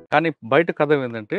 కానీ బయట కథ ఏందంటే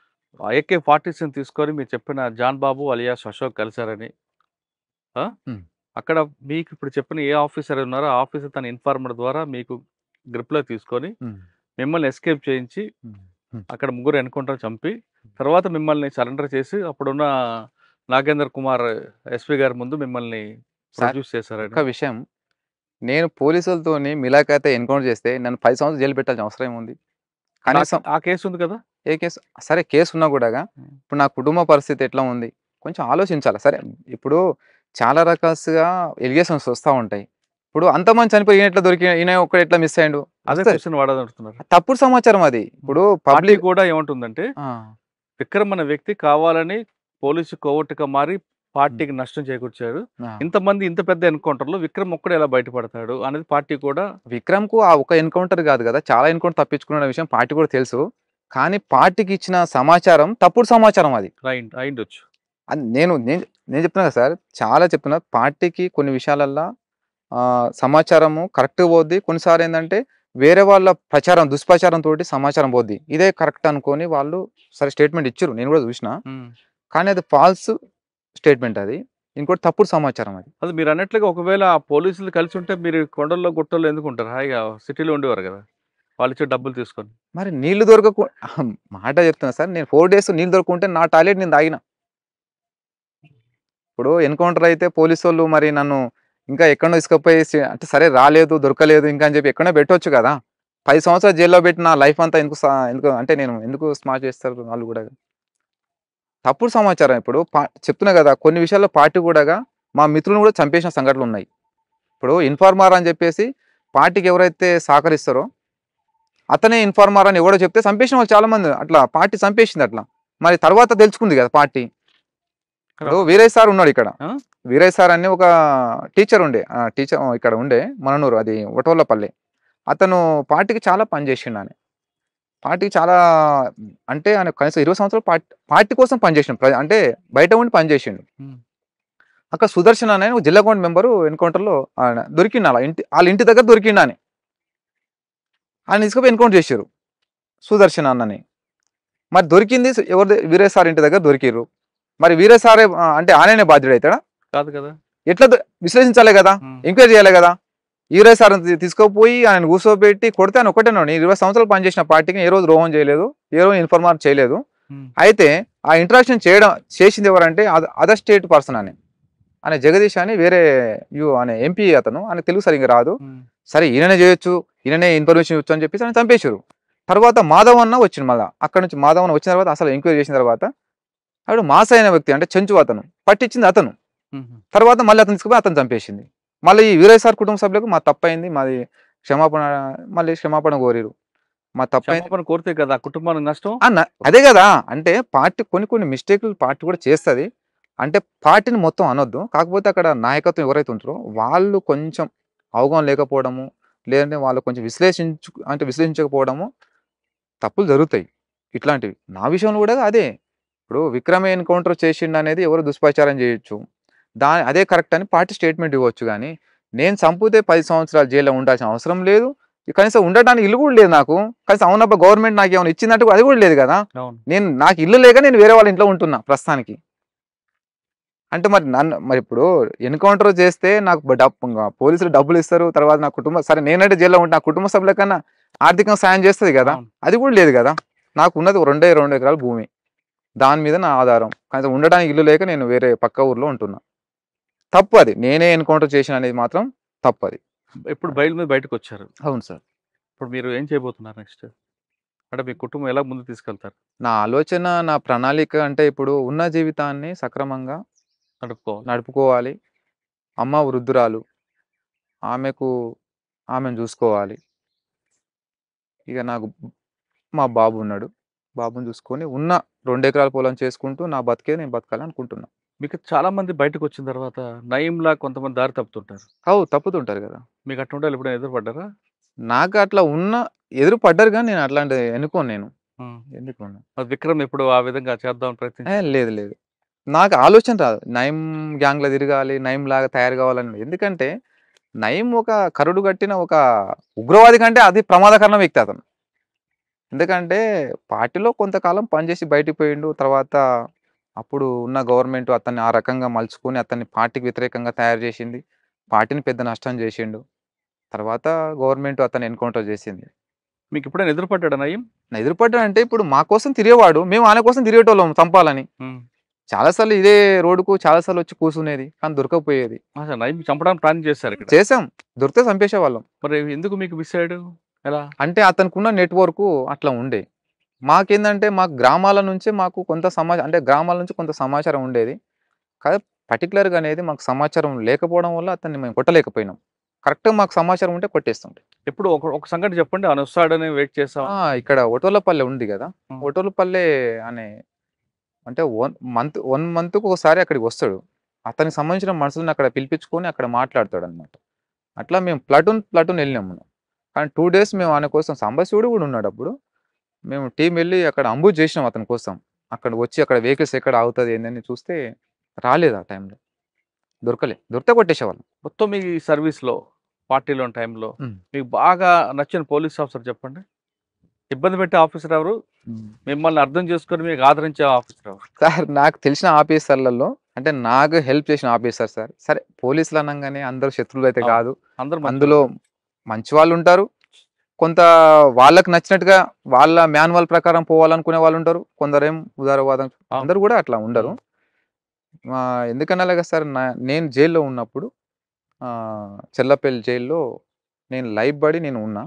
AK-47 తీసుకొని మీరు చెప్పిన జాన్ బాబు అలియాస్ అశోక్ కలిసారని. ఆ! హ్మ్. అక్కడ మీకు ఇప్పుడు చెప్పిన ఏ ఆఫీసర్ ఉన్నారో ఆ ఆఫీసర్ తన ఇన్ఫార్మర్ ద్వారా మీకు గ్రిప్‌లోకి తీసుకొని హ్మ్. మిమ్మల్ని ఎస్కేప్ చేయించి హ్మ్. హ్మ్. అక్కడ ముగ్గురు ఎన్‌కౌంటర్ చంపి తర్వాత మిమ్మల్ని సరెండర్ చేసి అప్పుడున్న నాగేంద్ర కుమార్ ఎస్పీ గారి ముందు మిమ్మల్ని సార్ ప్రొడ్యూస్ చేశారని. ఒక్క విషయం నేను పోలీసులతోని మిలాఖాతే ఎన్‌కౌంటర్ చేస్తే నన్ను 10 సంవత్సరాలు జైలు పెట్టాల్సిన అవసరం ఏముంది? కనీసం ఆ కేస్ ఉంది కదా! ఏ కేసు సరే కేసున్నా గూడాగా హ్మ్. ఇప్పుడు నా కుటుంబ పరిస్థితి ఎట్లా ఉంది? కొంచెం ఆలోచించాలి. సరే ఇప్పుడు చాలా రకాలుగా ఎలిగేషన్స్ వస్తా ఉంటాయి. ఇప్పుడు అంతమంది చనిపోయి ఈయన ఎట్లా ఈయన ఒక్కడు ఎట్లా మిస్ అయ్యిండు? అదే వస్తది. క్వెషన్ వాడదడుగుతున్నారు. తప్పుడు సమాచారం అది. హ్మ్. ఇప్పుడు పార్టీ పబ్లిక్ కూడా ఏమంటుందంటే ఆ! విక్రమ్ అనే వ్యక్తి కావాలని పోలీసు కోవట్టుగా మారి హ్మ్. పార్టీకి నష్టం చేకూర్చారు. ఆ! ఇంతమంది ఇంత పెద్ద ఎన్‌కౌంటర్‌లో విక్రమ్ ఒక్కడే ఎలా బయటపడతాడు అనేది పార్టీ కూడా విక్రమ్‌కు ఆ ఒక ఎన్‌కౌంటర్ గాదు గదా! చాలా ఎన్‌కౌంటర్ తప్పించుకున్న విషయం పార్టీ కూడా తెలుసు. కానీ పార్టీకి ఇచ్చిన సమాచారం తప్పుడు సమాచారం అది. అయిండొచ్చు. అని నేను నేను నేను చెప్తున్నా కదా సార్! చాలా చెప్తున్నా. పార్టీకి కొన్ని విషయాలల్ల సమాచారము కరెక్ట్‌గా పోద్ది. కొన్నిసార్లేందంటే వేరే వాళ్ళ ప్రచారం, దుష్ప్రచారంతోటి సమాచారం పోద్ది. ఇదే కరెక్ట్ అనుకోని వాళ్ళు సరే స్టేట్‌మెంట్ ఇచ్చిర్రు. నేను కూడా చూషినా. హ్మ్. కానీ అది ఫాల్స్ స్టేట్‌మెంట్ అది. ఇంకోటి తప్పుడు సమాచారం అది. అది మీరన్నట్లుగా ఒకవేళ ఆ పోలీసులు కలిసుంటే మీరు కొండల్లో, గుట్టల్లో ఎందుకుంటారు? హాయిగా సిటీలో ఉండేవారు గదా! వాళ్ళిచ్చే డబ్బులు తీసుకొని. మరి నీళ్లు దొరకకు మాట చెప్తున్నా సార్. నేను 4 డేస్ నీళ్ళు దొరకకుంటే నా టాయిలెట్ నేను తాగిన. ఇప్పుడు ఎన్‌కౌంటర్ అయితే పోలీసోళ్ళు మరి నన్ను ఇంకా ఎక్కడనో తీసుకపోయి అంటే సరే రాలేదు, దొరకలేదు ఇంకా అని చెప్పి ఎక్కడనో పెట్టొచ్చు కదా! 10 సంవత్సరాలు జైల్‌లో పెట్టి నా లైఫ్ అంతా ఎందుకు అంటే నేను ఎందుకు స్మాష్ చేస్తారు వాళ్ళు గూడా. తప్పుడు సమాచారం ఇప్పుడు చెప్తున్నా గదా! కొన్ని విషయాల్లో పార్టీ గూడాగా మా మిత్రులను గూడా చంపేసిన సంఘటనలున్నాయి. ఇప్పుడు ఇన్ఫార్మర్ అని జెప్పేసి పార్టీకి ఎవరైతే సహకరిస్తారో అతనే ఇన్ఫార్మర్ అని ఎవడో చెప్తే చంపేసిన వాళ్ళు చాలా మంది అట్లా పార్టీ చంపేసింది అట్లా. మరి తర్వాత తెలుసుకుంది గదా పార్టీ. ఇప్పుడు అప్పుడు వీరయ్య సార్ ఉన్నాడిక్కడ. ఆ! వీరయ్య సార్ అని ఒక టీచర్ ఉండే. టీచర్ ఇక్కడ ఉండే మననూరు అది ఒటోళ్ళపల్లి. అతను పార్టీకి చాలా పని జేసిండాయన. పార్టీకి చాలా అంటే ఆయన కనీసం 20 సంవత్సరాలు పార్టీ కోసం పనిచేసిండు. అంటే బయట ఉండి పని జేసిండు. హ్మ్. అక్కడ సుదర్శన్ అనే ఒక జిల్లా కౌంట్ మెంబరు ఎన్‌కౌంటర్‌లో ఆయన దొరికిండు అలా ఆళ్ళ ఇంటి దగ్గర దొరికిండాయన. ఆయన తీసుకుపోయి ఎన్‌కౌంటర్ చేసిర్రు. సుదర్శన్ అన్నని. మరి దొరికింది ఎవరిది వీరయ్య సార్ ఇంటి దగ్గర దొరికిర్రు. మరి వీరయ్య సారే అంటే ఆయననే బాధ్యుడైతాడా? కాదు కదా! ఎట్లా విశ్లేషించాలే గదా! హ్మ్. ఎంక్వైరీ చేయాలి గదా! వీరయ్య సార్‌ని తీసుకుపోయి ఆయనను కూర్చోబెట్టి కొడితే ఆయన ఒక్కటేనోడు. నేను 20 సంవత్సరాలు పనిచేసిన పార్టీకి ఏ రోజు ద్రోహం చేయలేదు. ఏ రోజు ఇన్ఫార్మర్ చేయలేదు. హ్మ్. అయితే ఆ ఇంటరాక్షన్ చేసింది ఎవరంటే అదర్ స్టేట్ పర్సన్ అని. ఆయన జగదీష్ అని వేరే అనే ఎంపీ అతను. ఆయనకు తెలుగు సరిగ్గా రాదు. హ్మ్. సరే ఈయననే చేయొచ్చు. ఈయననే ఇన్ఫర్మేషన్ ఇవ్వచ్చు అని చెప్పేసి ఆయన చంపేసిర్రు. తర్వాత మాధవ్ అన్న వచ్చిండు మళ్ళా. అక్కడి నుంచి మాధవ్ అన్న వచ్చిన తర్వాత అసలు ఎంక్వైరీ చేసిన తర్వాత ఆడు మాస్ అయిన వ్యక్తి అంటే చెంచు అతను. పట్టించింది అతను. హుహు. తర్వాత మళ్ళీ అతను తీసుకుపోయి అతను చంపేసింది. మళ్ళీ ఈ వీరయ్య సార్ కుటుంబ సభ్యులకు మా తప్పయింది. మాది క్షమాపణ మళ్ళీ క్షమాపణ కోరిర్రు. మా తప్పయింది. క్షమాపణ కోరితే కదా ఆ కుటుంబానికి నష్టం. అదే గదా! అంటే పార్టీ కొన్ని మిస్టేక్‌లు పార్టీ కూడా చేస్తది. అంటే పార్టీని మొత్తం అనొద్దు. కాకపోతే అక్కడ నాయకత్వం ఎవరైతే ఉంటారో వాళ్ళు కొంచెం అవగాహన లేకపోవడము, లేదంటే వాళ్ళు కొంచెం విశ్లేషించకపోవడము తప్పులు జరుగుతాయి. ఇట్లాంటివి. నా విషయంలో గూడా అదే. ఇప్పుడు విక్రమ్ ఎన్‌కౌంటర్ చేసిండనేది ఎవరు దుష్ప్రచారం జేయొచ్చు. అదే కరెక్ట్ అని పార్టీ స్టేట్‌మెంట్ ఇవ్వచ్చు గానీ, నేను చంపితే 10 సంవత్సరాలు జైల్‌లో ఉండాల్సిన అవసరం లేదు. కనీసం ఉండటానికి ఇల్లు గూడా లేదు నాకు. కనీసం అవునబ్బా! గవర్నమెంట్ నాకేమైనా ఇచ్చిందంటే అది గూడా లేదు గదా! అవును. నాకు ఇల్లు లేక నేను వేరే వాళ్ళ ఇంట్లో ఉంటున్నా ప్రస్తుతానికి. అంటే మరి మరిప్పుడు ఎన్‌కౌంటర్ చేస్తే నాకు పోలీసులు డబ్బులిస్తారు. తర్వాత నా కుటుంబం సరే నేనంటే జైల్‌లో ఉంటే నా కుటుంబ సభ్యుల కన్నా ఆర్థికంగా సాయం చేస్తది గదా! అవును. అది కూడా లేదు గదా! నాకున్నది 2 ఎకరాల భూమి. దాని మీద నా ఆధారం. కనీసం ఉండడానికి ఇల్లు లేక నేను వేరే పక్క ఊర్లో ఉంటున్నా. తప్పది. నేనే ఎన్‌కౌంటర్ చేశాననేది మాత్రం తప్పది. ఇప్పుడు బెయిల్ మీద బయటకొచ్చారు. అవును సార్. ఇప్పుడు మీరు ఏం చేయబోతున్నారు నెక్స్ట్? అంటే మీ కుటుంబం ఎలా ముందుకు తీసుకెళ్తారు? నా ఆలోచన, నా ప్రణాళిక అంటే ఇప్పుడు ఉన్న జీవితాన్ని సక్రమంగా నడుపుకోవాలి. నడుపుకోవాలి. అమ్మ వృద్ధురాలు. ఆమెకు ఆమెను జూసుకోవాలి. ఇక నాకు మా బాబున్నాడు. బాబుని చూసుకొని ఉన్న 2 ఎకరాల పొలం చేసుకుంటూ నా బతికే నేను బతకాలనుకుంటున్నా. మీకు చాలా మంది బయటకొచ్చిన తర్వాత నయీంలా కొంతమంది దారి తప్పుతుంటారు. తప్పుతుంటారు గదా! మీకు అటువంటోళ్ళు ఎప్పుడైనా ఎదురుపడ్డారా? నాకు అట్లా ఎదురు పడ్డారు గానీ నేను అట్లాంటిది ఎన్నుకోను నేను. హ్మ్. ఎందుకోను. మరి విక్రమ్ ఎప్పుడు ఆ విధంగా చేద్దామని ప్రయత్నించారా? లేదు లేదు. నాకు ఆలోచన రాదు. నయీం గ్యాంగ్‌లో తిరగాలి, నయీంలాగా తయారు కావాలని. ఎందుకంటే నయీం ఒక కరుడు గట్టిన ఒక ఉగ్రవాది కంటే అది ప్రమాదకరమైన వ్యక్తి అతను. ఎందుకంటే పార్టీలో కొంతకాలం పనిచేసి బయటికి పోయిండు. తర్వాత అప్పుడు ఉన్న గవర్నమెంట్ అతన్ని ఆ రకంగా మలుచుకొని అతన్ని పార్టీకి వ్యతిరేకంగా తయారు చేసింది. పార్టీని పెద్ద నష్టం చేసిండు. తర్వాత గవర్నమెంట్ అతన్ని ఎన్‌కౌంటర్ చేసింది. మీకు ఎప్పుడైనా ఎదురుపడ్డాడా నయీం? ఎదురుపడ్డాడంటే ఇప్పుడు మా కోసం తిరిగేవాడు. మేము ఆయన కోసం తిరిగేటోళ్ళం చంపాలని. హ్మ్. చాలా సార్లు ఇదే రోడ్డుకు చాలా సార్లు వచ్చి కూర్చునేది. కానీ దొరకకపోయేది. అసలు నయీం చంపడానికి ప్లాన్ చేశారు ఇక్కడ. చేసాం. దొరికితే చంపేసేవాళ్ళం. మరి ఎందుకు మీకు మిస్ అయ్యాడు? ఎలా? అంటే అతనికున్న నెట్‌వర్కు అట్లా ఉండే. మాకేందంటే మాకు గ్రామాల నుంచే మాకు కొంత అంటే గ్రామాల నుంచి కొంత సమాచారం ఉండేది. కాకపోతే పర్టిక్యులర్‌గా అనేది మాకు సమాచారం లేకపోవడం వల్ల అతన్ని మేము కొట్టలేకపోయినాం. కరెక్ట్‌గా మాకు సమాచారం ఉంటే కొట్టేస్తుండే. ఎప్పుడు ఒక ఒక సంఘటన చెప్పండి. ఆయన వస్తాడని వెయిట్ చేసాం. ఇక్కడ ఒటోలపల్లె ఉంది గదా! హ్మ్. ఒటోలపల్లె అనే అంటే 1 మంత్‌కి ఒకసారి అక్కడికి వస్తాడు. అతనికి సంబంధించిన మనుషులని అక్కడ పిలిపించుకొని అక్కడ మాట్లాడతాడన్నమాట. అట్లా మేము ప్లాటూన్ ఎళ్ళినాము. కానీ 2 డేస్ మేము ఆయన కోసం సాంబశివుడు గూడా ఉన్నాడప్పుడు. మేము టీమ్ ఎళ్లి అక్కడ అంబుష్ జేసినాం అతని కోసం. అక్కడ వచ్చి అక్కడ వెహికల్స్ ఎక్కడ ఆగుతది ఏందని చూస్తే రాలేదు ఆ టైంలో. దొరకలే. దొరికితే కొట్టేసేవాళ్ళం. మొత్తం మీ సర్వీస్‌లో, పార్టీలోని టైంలో హ్మ్. మీకు బాగా నచ్చిన పోలీస్ ఆఫీసర్ చెప్పండి? ఇబ్బంది పెట్టే ఆఫీసర్ ఎవరు? మిమ్మల్ని అర్థం చేసుకొని మీకు ఆదరించే ఆఫీసర్ ఎవరు? సార్ నాకు తెలిసిన ఆఫీసర్‌లలో అంటే నాకు హెల్ప్ చేసిన ఆఫీసర్ సార్. సరే పోలీసులు అనంగానే అందరూ శత్రువులైతే అవును. కాదు. అందరూ అందులో మంచోళ్ళే. మంచి వాళ్ళుంటారు. కొంత వాళ్ళకి నచ్చినట్టుగా వాళ్ళ మాన్యువల్ ప్రకారం పోవాలనుకునే వాళ్ళుంటారు. కొందరేమో ఉదారవాదం అవును. అందరూ గూడా అట్లా ఉండరు. హ్మ్. ఎందుకనాలాగా సార్ నేను జైల్‌లో ఉన్నప్పుడు చెర్లపల్లి జైల్‌లో నేను లైవ్ బడి నేను ఉన్నా.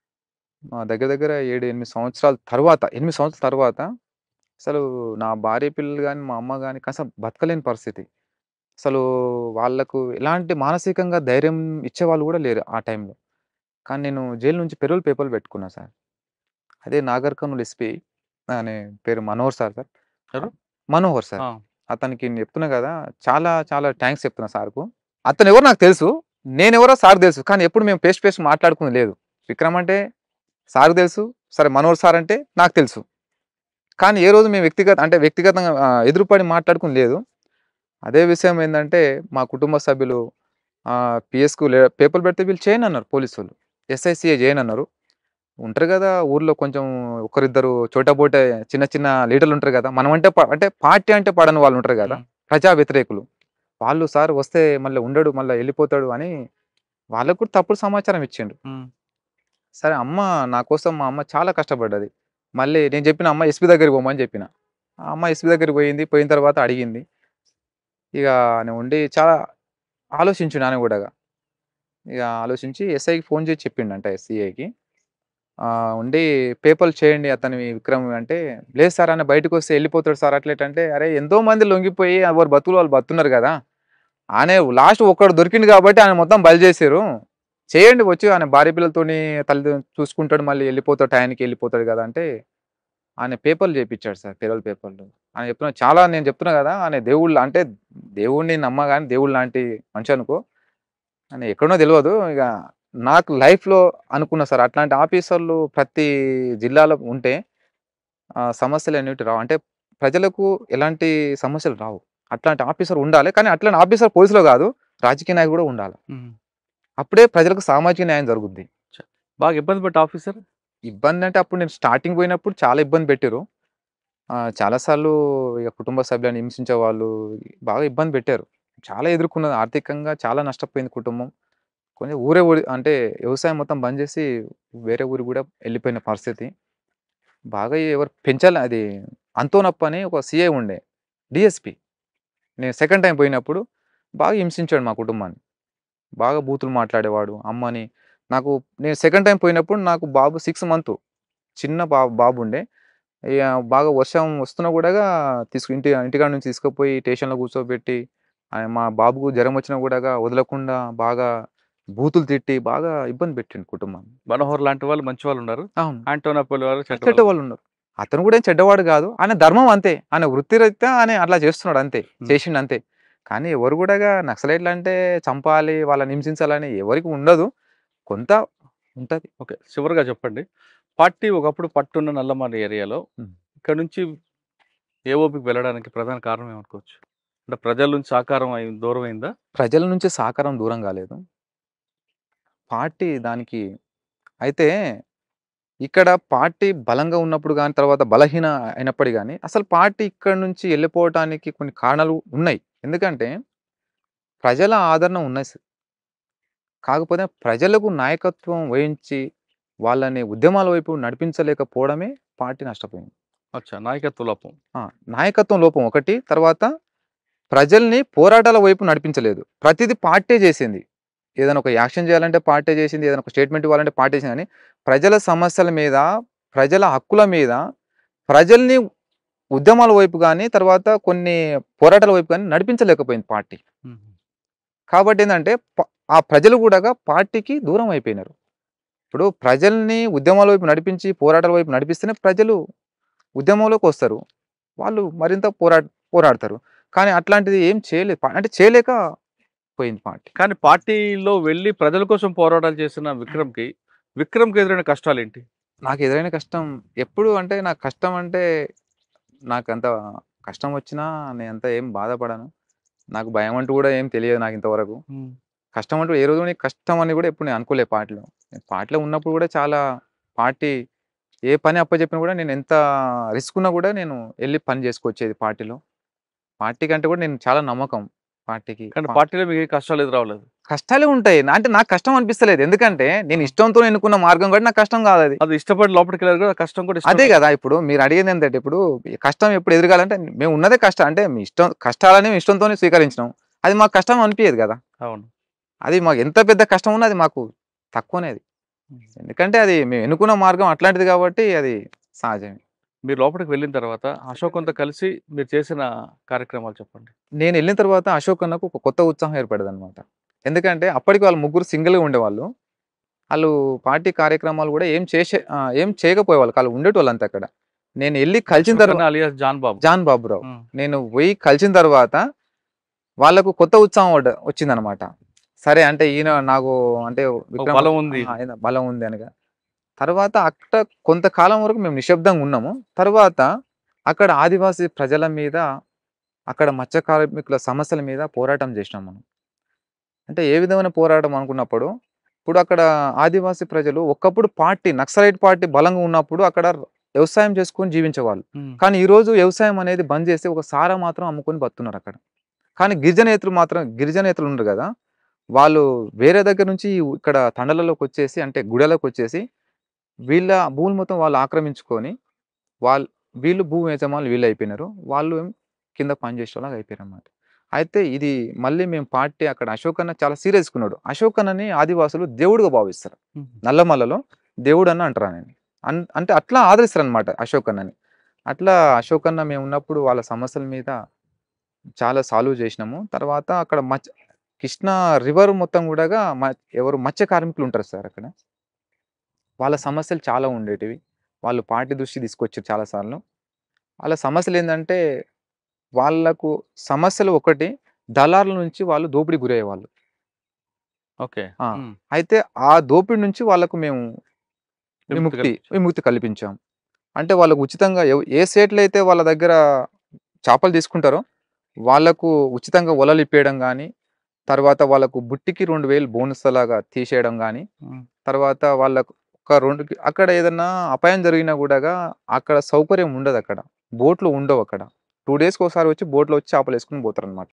దగ్గర దగ్గర 7, 8 సంవత్సరాల తర్వాత 8 సంవత్సరాల తర్వాత అసలు నా భార్య పిల్లలు గాని, మా అమ్మ గాని కనీసం బతకలేని పరిస్థితి. అసలు వాళ్ళకు ఎలాంటి మానసికంగా ధైర్యం ఇచ్చేవాళ్ళు గూడా లేరు ఆ టైంలో. కానీ నేను జైలు నుంచి పెరోల్ పేపర్‌లు పెట్టుకున్నా సార్. అదే నాగర్ కర్నూల్ ఎస్పీ ఆయన పేరు మనోహర్ సార్. ఎవరు? మనోహర్ సార్. ఆ! అతనికి నేను చెప్తున్నా గదా! చాలా చాలా థాంక్స్ చెప్తున్నా సార్‌కు. అతనెవరో నాకు తెలుసు. నేనెవరో సార్‌కి తెలుసు. కానీ ఎప్పుడు మేము ఫేస్ టు ఫేస్ మాట్లాడుకుంది లేదు. విక్రమ్ అంటే సార్‌కి తెలుసు. సరే మనోహర్ సార్ అంటే నాకు తెలుసు. కానీ ఏ రోజు మేము వ్యక్తిగతంగా ఎదురుపడి మాట్లాడుకుంది లేదు. అదే విషయం ఏందంటే మా కుటుంబ సభ్యులు పిఎస్‌కు పేపర్‌లు పెడితే వీళ్ళు చేయనన్నారు పోలీసోళ్ళు. SI, CI చేయనన్నారు. ఉంటారు గదా! ఊర్లో కొంచెం ఒకరిద్దరు చోటబోటే చిన్న చిన్న లీడర్‌లుంటారు గదా! మనమంటే అంటే పార్టీ అంటే పడని వాళ్ళుంటారు గదా! హ్మ్. ప్రజా వ్యతిరేకులు. వాళ్ళు సార్ వస్తే మళ్ళా ఉండడు, మళ్ళా ఎళ్ళిపోతాడు అని వాళ్ళకి కూడా తప్పుడు సమాచారం ఇచ్చిండు. హ్మ్. సరే నా కోసం మా అమ్మ చాలా కష్టపడ్డది. మళ్ళీ నేను చెప్పిన అమ్మ ఎస్పీ దగ్గరికి పొమ్మని చెప్పిన. ఆ అమ్మ ఎస్పీ దగ్గరికి పోయింది. పోయిన తర్వాత అడిగింది. ఇగ ఆయన ఉండి చాలా ఆలోచించిండు ఆయన గూడాగా. ఇగ ఆలోచించి ఎస్ఐకి ఫోన్ చేసి చెప్పిండంట సీఐకి. ఉండి పేపర్లు చేయండి అతనివి విక్రమ్‌వి అంటే, లేదు సార్ ఆయన బయటకొస్తే ఎళ్ళిపోతాడు సార్ అట్లా ఇట్లా అంటే, అరేయ్! ఎంతో మంది లొంగిపోయి ఎవరి బతుకులు వాళ్ళు బతుకుతున్నారు గదా! ఆయనే లాస్ట్ ఒక్కడు దొరికిండు గాబట్టి ఆయన మొత్తం బలి జేసిర్రు. చేయండి వచ్చి ఆయన భార్య పిల్లలతోని చూసుకుంటాడు మళ్ళీ ఎళ్ళిపోతాడు టయానికి ఎళ్ళిపోతాడు గదా! అంటే, ఆయన పేపర్లు చేపిచ్చాడు సార్ పెరోల్ పేపర్లు. ఆయన చెప్తున్నా చాలా నేను చెప్తున్నా గదా! ఆయన అంటే దేవుడిని నమ్మగాని దేవుడు లాంటి మనిషి అనుకో. ఆయన ఎక్కడనో తెలవదు. ఇగ నాకు లైఫ్‌లో అనుకున్నా సార్. అట్లాంటి ఆఫీసర్‌లు ప్రతి జిల్లాలో ఉంటే సమస్యలనేటివి రావు. అంటే ప్రజలకు ఎలాంటి సమస్యలు రావు. అట్లాంటి ఆఫీసర్ ఉండాలి. కానీ అట్లాంటి ఆఫీసర్ పోలీస్‌లో గాదు. రాజకీయ నాయకుడు గూడా ఉండాల. హ్మ్. అప్పుడే ప్రజలకు సామాజిక న్యాయం జరుగుద్ది. చ బాగా ఇబ్బంది పెట్టే ఆఫీసర్? ఇబ్బందంటే అప్పుడు నేను స్టార్టింగ్ పోయినప్పుడు చాలా ఇబ్బంది పెట్టిర్రు. చాలా సార్లు ఇగ కుటుంబ సభ్యులను హింసించేవాళ్ళు బాగా ఇబ్బంది పెట్టారు. చాలా ఎదుర్కొన్నది. ఆర్థికంగా చాలా నష్టపోయింది కుటుంబం. కొంచెం అంటే వ్యవసాయం మొత్తం బంద్ జేసి వేరే ఊరికి గూడా ఎళ్ళిపోయిన పరిస్థితి. బాగా ఎవరు పెంచాలి అది అంతోనప్ప అని ఒక సీఐ ఉండే. డీఎస్‌పీ. నేను సెకండ్ టైమ్ పోయినప్పుడు బాగా హింసించాడు మా కుటుంబాన్ని. బాగా బూతులు మాట్లాడేవాడు. అమ్మని నాకు నేను సెకండ్ టైమ్ పోయినప్పుడు నాకు బాబు 6 మంతు. చిన్న బాబుండే. ఇగ బాగా వర్షం వస్తున్నా గూడాగా ఇంటికాడ నుంచి తీసుకుపోయి స్టేషన్‌లో కూర్చోబెట్టి మా బాబుకు జ్వరం వచ్చినా గూడాగా వదలకుండా బాగా బూతులు తిట్టి బాగా ఇబ్బంది పెట్టిండు కుటుంబాన్ని. 'మనోహర్' లాంటి వాళ్ళు మంచి వాళ్ళున్నారు. అవును. 'ఆంటోనా' వాళ్ళు చెడ్డవాళ్ళున్నారు. చెడ్డవాళ్ళున్నారు. అతను గూడా ఏం చెడ్డవాడు గాదు. ఆయన ధర్మం అంతే. ఆయన వృత్తిరీత్యా ఆయన అట్లా చేస్తున్నాడు అంతే. హ్మ్. చేసిండంతే. కానీ ఎవరు గూడాగా నక్సలైట్‌లంటే చంపాలి, వాళ్ళని హింసించాలని ఎవరికీ ఉండదు. కొంత ఉంటది. ఓకే. చివరగా చెప్పండి. పార్టీ ఒకప్పుడు పట్టున్న నల్లమల ఏరియాలో హ్మ్. ఇక్కడి నుంచి ఏఓబీకి వెళ్ళడానికి ప్రధాన కారణం ఏమనుకోవచ్చు? అంటే ప్రజల నుంచి సహకారం దూరమైందా? ప్రజల నుంచి సహకారం దూరం గాలేదు. పార్టీ దానికి అయితే ఇక్కడ పార్టీ బలంగా ఉన్నప్పుడు గాని, తర్వాత బలహీన అయినప్పటికి గాని, అసలు పార్టీ ఇక్కడి నుంచి ఎళ్ళిపోవటానికి కొన్ని కారణాలు ఉన్నాయి. ఎందుకంటే ప్రజల ఆదరణ ఉన్నది. కాకపోతే ప్రజలకు నాయకత్వం వహించి, వాళ్ళని ఉద్యమాల వైపు నడిపించలేకపోవడమే పార్టీ నష్టపోయింది. అచ్చా! నాయకత్వ లోపం. ఆ! నాయకత్వం లోపం ఒకటి. తర్వాత ప్రజల్ని పోరాటాల వైపు నడిపించలేదు. ప్రతిది పార్టీ జేసింది. ఏదైనా ఒక యాక్షన్ చేయాలంటే పార్టీ జేసింది. ఏదైనా ఒక స్టేట్‌మెంట్ ఇవ్వాలంటే పార్టీ చేసింది గానీ, ప్రజల సమస్యల మీద, ప్రజల హక్కుల మీద, ప్రజల్ని ఉద్యమాల వైపు గాని, తర్వాత కొన్ని పోరాటాల వైపు గాని నడిపించలేకపోయింది పార్టీ. హుహు. కాబట్టేందంటే ఆ ప్రజలు గూడాగా పార్టీకి దూరం అయిపోయినారు. ఇప్పుడు ప్రజల్ని ఉద్యమాల వైపు నడిపించి, పోరాటాల వైపు నడిపిస్తేనే ప్రజలు ఉద్యమంలోకొస్తారు. వాళ్ళు మరింత పోరాడతారు. కానీ అట్లాంటిది ఏం చేయలేదు. అంటే చేయలేక పోయింది పార్టీ. కానీ పార్టీలో వెళ్లి ప్రజల కోసం పోరాటాలు చేసిన విక్రమ్‌కి ఎదురైన కష్టాలేంటి? నాకు ఎదురైన కష్టం ఎప్పుడు అంటే నాకు కష్టం అంటే నాకంత కష్టం వచ్చినా నేనంత ఏం బాధపడను. నాకు భయం అంటూ గూడా ఏం తెలియదు నాకింతవరకు. హ్మ్. కష్టం అంటూ ఏ రోజు నీకు కష్టం అని గూడా ఎప్పుడు నేను అనుకోలే పార్టీలో. నేను పార్టీలో ఉన్నప్పుడు గూడా చాలా పార్టీ ఏ పని అప్పజెప్పినా గూడా నేను ఎంత రిస్క్ ఉన్నా గూడా నేను ఎళ్లి పని జేసుకొచ్చేది పార్టీలో. పార్టీ కంటే గూడా నేను చాలా నమ్మకం పార్టీకి. కానీ పార్టీలో మీకు ఏ కష్టాలు ఎదురవ్వలేదు. కష్టాలే ఉంటాయి. అంటే నాకు కష్టం అనిపిస్తలేదు. ఎందుకంటే నేను ఆ! ఇష్టంతో ఎన్నుకున్న మార్గం కూడా నాకు కష్టం కాదది. అది ఇష్టపడి లోపలికెళ్లారు కదా! కష్టం కూడా అదే ఇష్టమే. గదా! ఇప్పుడు మీరు అడిగేది ఏంటంటే ఇప్పుడు ఈ కష్టం ఎప్పుడు ఎదురగాలంటే మేము ఉన్నదే కష్టం. అంటే మీ ఇష్టం కష్టాలని మేము ఇష్టంతోనే స్వీకరించినాం. అది మాకు కష్టం అనిపియదు గదా! అవును. అది మాకు ఎంత పెద్ద కష్టం ఉన్నా అది మాకు తక్కువనే అది. హ్మ్. ఎందుకంటే అది మేము ఎన్నుకున్న మార్గం అట్లాంటిది కాబట్టి అది సహజమే. మీరు లోపలికి వెళ్ళిన తర్వాత అశోకంతో కలిసి మీరు చేసిన కార్యక్రమాలు చెప్పండి. నేనెళ్ళిన తర్వాత అశోక్ అన్నకు ఒక కొత్త ఉత్సాహం ఏర్పడదనమాట. ఎందుకంటే అప్పటికి వాళ్ళు ముగ్గురు సింగిల్‌గా ఉండేవాళ్ళు. ఆళ్ళు పార్టీ కార్యక్రమాలు గూడా ఏం చేయకపోయేవాళ్ళు. ఆళ్ళు ఉండేటోళ్ళు అంతే అక్కడ. నేను ఎళ్లి కలిసిన అశోక్ అన్న alias John Babu. John Baburao. హ్మ్. నేను పోయి కలిసిన తర్వాత వాళ్ళకు కొత్త ఉత్సాహం వచ్చిందనమాట. సరే అంటే ఈయన నాకు అంటే ఒక విక్రమ్ బలం ఉంది. ఆయన బలం ఉంది అనగా. తర్వాత అక్కడ కొంతకాలం వరకు మేము నిశ్శబ్దంగా ఉన్నాము. తర్వాత అక్కడ ఆదివాసీ ప్రజల మీద, అక్కడ మత్స్య కార్మికుల సమస్యల మీద పోరాటం చేసినాం మనం. అంటే ఏ విధమైన పోరాటం అనుకున్నప్పుడు, ఇప్పుడు అక్కడ ఆదివాసీ ప్రజలు ఒకప్పుడు నక్సలైట్ పార్టీ బలంగా ఉన్నప్పుడు అక్కడ వ్యవసాయం చేసుకొని జీవించేవాళ్ళు. హ్మ్. కానీ ఈరోజు వ్యవసాయం అనేది బంద్ చేసి ఒక సారా మాత్రం అమ్ముకొని బతుకుతున్నారక్కడ. కానీ గిరిజనేతలు ఉన్నారు గదా! వాళ్ళు వేరే దగ్గర నుంచి ఇక్కడ తండలలోకొచ్చేసి అంటే గుడెలకొచ్చేసి వీళ్ళ భూములు మొత్తం వాళ్ళు ఆక్రమించుకొని వాళ్ వీళ్ళు భూమి యజమానులు వీళ్ళయిపోయినారు. వాళ్ళు కింద పని చేసేటోళ్ళలాగా అయిపోయారన్నమాట. అయితే ఇది మళ్ళీ మేము పార్టీ అక్కడ అశోక్ అన్న చాలా సీరియస్‌గున్నాడు. అశోక్ అన్నని ఆదివాసులు దేవుడుగా భావిస్తారు. హుహు. నల్లమల్లలో దేవుడని అంటారు ఆయనని. అంటే అట్లా ఆదరిస్తారనమాట అశోక్ అన్నని. అట్లా అశోక్ అన్న మేమున్నప్పుడు వాళ్ళ సమస్యల మీద చాలా సాల్వ్ చేసినాము. తర్వాత అక్కడ కృష్ణా రివర్ మొత్తం గూడాగా ఎవరు మత్స్య కార్మికులుంటారు సార్ అక్కడ. వాళ్ళ సమస్యలు చాలా ఉండేటివి. వాళ్ళు పార్టీ దృష్టికి తీసుకొచ్చారు చాలా సార్లు. వాళ్ళ సమస్యలేందంటే వాళ్ళకు సమస్యలు ఒకటి దళారుల నుంచి వాళ్ళు దోపిడీకి గురయ్యేవాళ్ళు. ఓకే. ఆ! హ్మ్. అయితే ఆ దోపిడి నుంచి వాళ్ళకు మేము విముక్తి కల్పించారు. విముక్తి కల్పించాం. అంటే వాళ్ళకు ఉచితంగా ఏ స్టేట్‌లో అయితే వాళ్ళ దగ్గర చేపలు తీసుకుంటారో వాళ్ళకు ఉచితంగా వలలిప్పేయడం గానీ, తర్వాత వాళ్ళకు బుట్టికి 2000 బోనస్ అలాగా తీసేయడం గానీ, హ్మ్. తర్వాత వాళ్ళకు ఒక 2 అక్కడ ఏదన్నా అపాయం జరిగినా గూడాగా అక్కడ సౌకర్యం ఉండదక్కడ. బోట్‌లు ఉండవక్కడ. 2 డేస్‌కోసారి వచ్చి బోట్‌లో వచ్చి చేపలేసుకొని పోతారనమాట.